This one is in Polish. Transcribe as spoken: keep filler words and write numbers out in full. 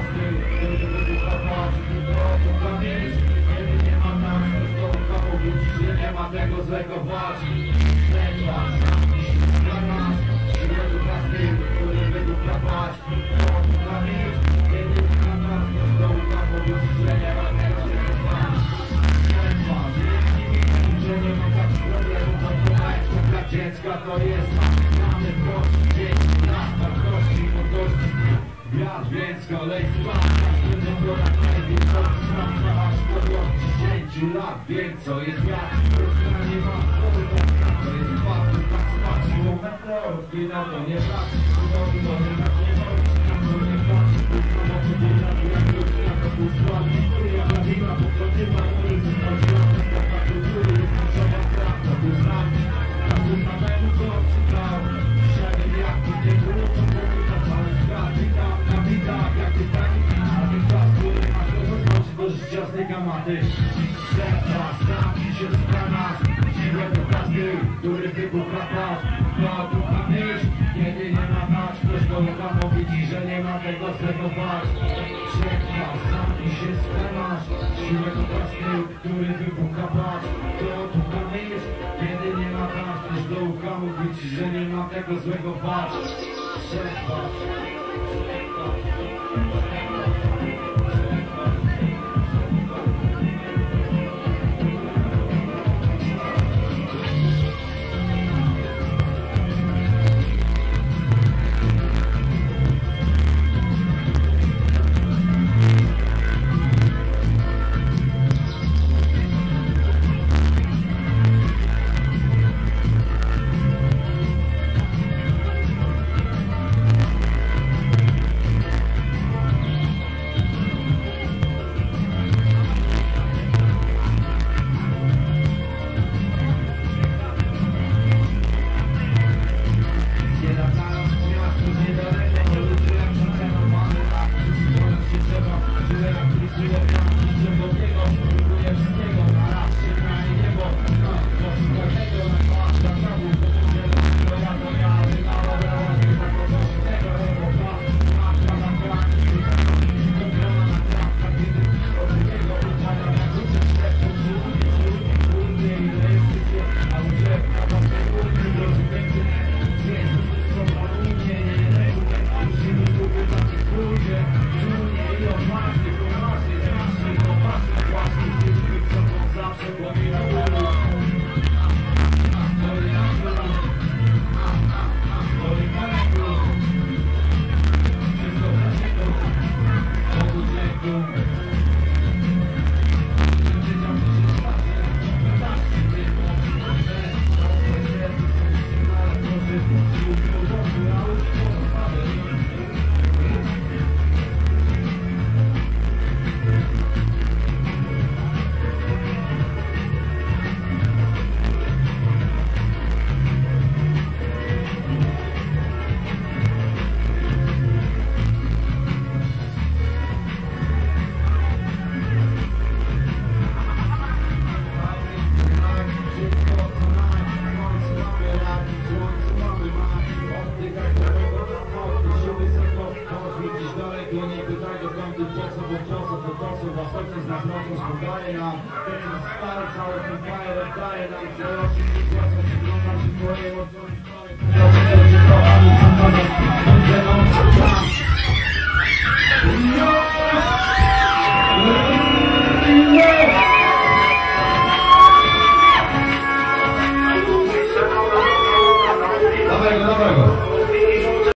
Tego złego właśnie Śledźwa, sam i śliska nas Śledu plasty, który wydupla płać Dla mieć, kiedy na nas do ucha powiedzieć, że nie ma tego złego właśnie Śledźwa, że nie ma takich problemów bo to małeczko dla dziecka to jest mamy prości dzieci, nas wartości i podłości Wiatr, więc kolej spać każdy dobro na knajpie Sam aż do dziesięciu lat wiem co jest wiatr nie ma wody, to jest bardzo tak spać siłą meteor i na to nie brak Udowi to nie tak nie chodzi, na to nie patrzy Samochód nie trafi jak ludzi, jak to półsławni Jak na wina, bo to nie ma ulicy Chodziłam taka kultury, jest niszowa prawda Tu znam, każdy samemu to odczytał Dzisiaj wiem jak to nie było, to mówi na cały świat Witam na widach, jak ty taki A ten czas, który masz to zaznaczy do życia z tej gamaty Serca, stawki się z nas Siłego plasty, który wybucha pas No a tu ma myśl, kiedy nie ma mać Ktoś do ucha mówi ci, że nie ma tego swego bać Przetrwa, zamknij się spremasz Siłego plasty, który wybucha pas No a tu ma myśl, kiedy nie ma mać Ktoś do ucha mówi ci, że nie ma tego złego bać Przetrwa, przetrwa, Ojciec nas mocno spodaje nam Ojciec stary, cały ten fajer oddaje nam Proroki i złacą się glądam się twoje oczy.